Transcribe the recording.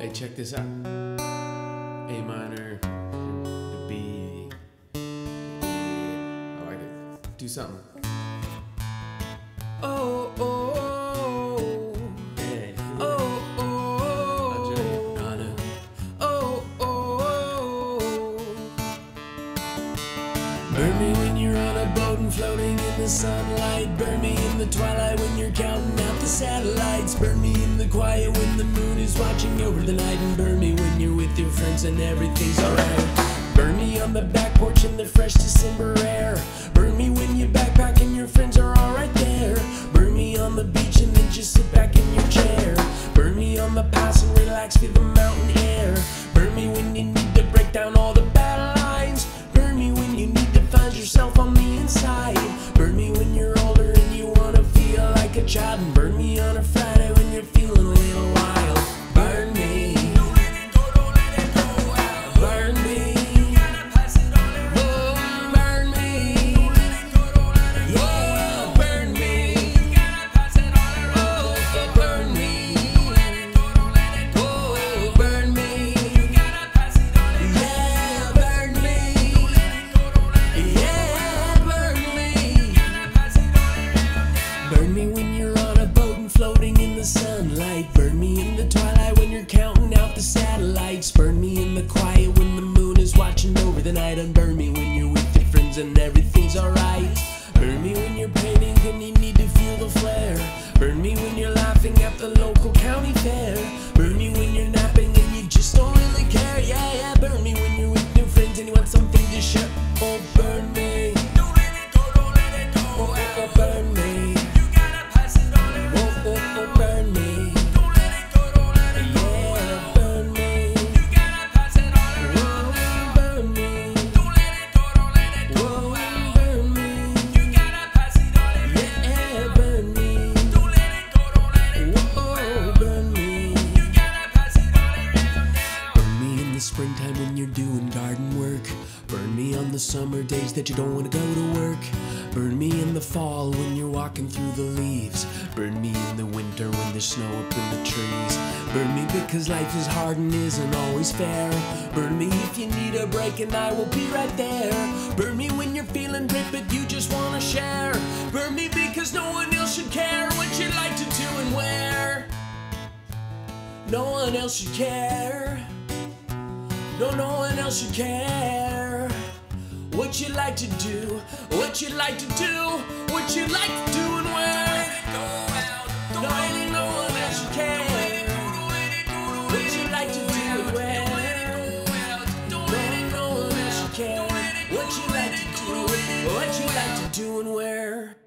Hey, check this out. A minor, the B. I like it. Do something. Oh, oh, oh. Hey. Oh, oh, oh. Anna. oh, oh. Burn me when you're on a boat and floating in the sunlight. Burn me in the twilight when you're counting out the satellites. Burn me in the quiet when the moon is watching over the night. And burn me when you're with your friends and everything's alright. Burn me on the back porch in the fresh December air. Burn me when you backpack and your friends are all right there. Burn me on the beach and then just sit back in your chair. Burn me on the pass and relax, feel the mountain air. Burn me when you need to break down all the battle lines. Burn me when you need to find yourself on the inside. Burn me when you're older and you wanna feel like a child. And burn me on a Friday when you're feeling a little wild. Burn me. Burn me. Burn me. Yeah, burn me. Oh, burn me. Oh, burn me. Yeah, burn me. Yeah, burn me. Burn me when you're on a boat and floating in the sunlight. Burn me in the twilight when you're counting out the satellites. Burn me in the quiet when the moon is watching over the night. And burn me when you're with your friends and everything's alright. Burn me when you're painting and you need to feel the flare. Burn me when you're laughing at the local county fair. Burn me when you're napping and you just don't really care. Yeah, yeah, burn me when you're with your friends and you want something to share. Oh, burn me. Oh, oh, burn me. Oh, oh, oh, burn me. Yeah, burn me. Oh, burn me. Oh, burn me. Yeah, burn me. Oh, burn me. Burn me in the springtime when you're doing garden work. Burn me on the summer days that you don't want to go to work. Burn me in the fall when you're walking through the leaves. Burn me in the winter when there's snow up in the trees. Burn me because life is hard and isn't always fair. Burn me if you need a break and I will be right there. Burn me when you're feeling great but you just want to share. Burn me because no one else should care what you like to do and where. No one else should care. No one else should care what you like to do, what you like to do, what you like to do and where. No one else should care what you like to do and where. No one else should care what you like to do, what you like to do and where.